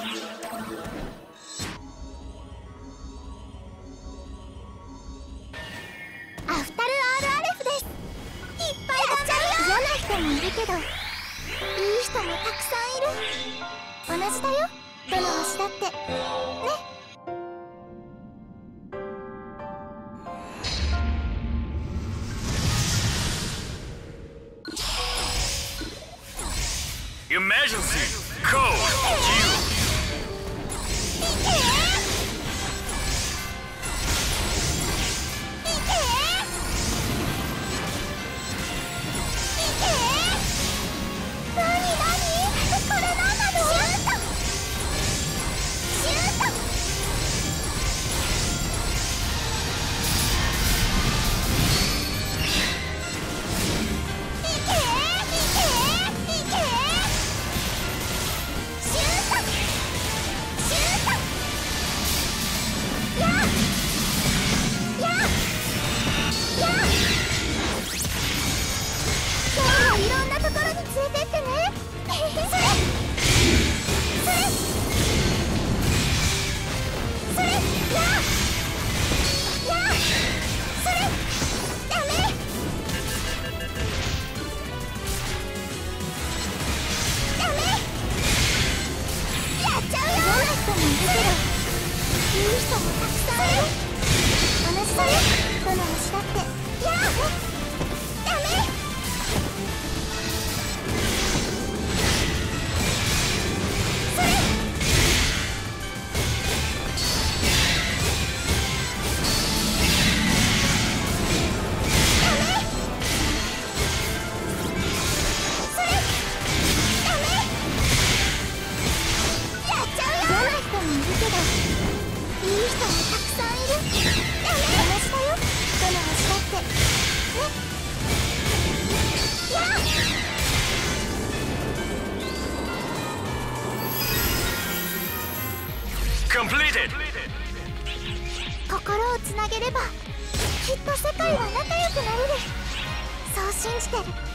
アフタル RRF です。いっぱい頑張るよ。嫌な人もいるけど、いい人もたくさんいる。同じだよ、どの星だってね。 Emergency code Q. 心をつなげればきっと世界は仲良くなれる。そう信じてる。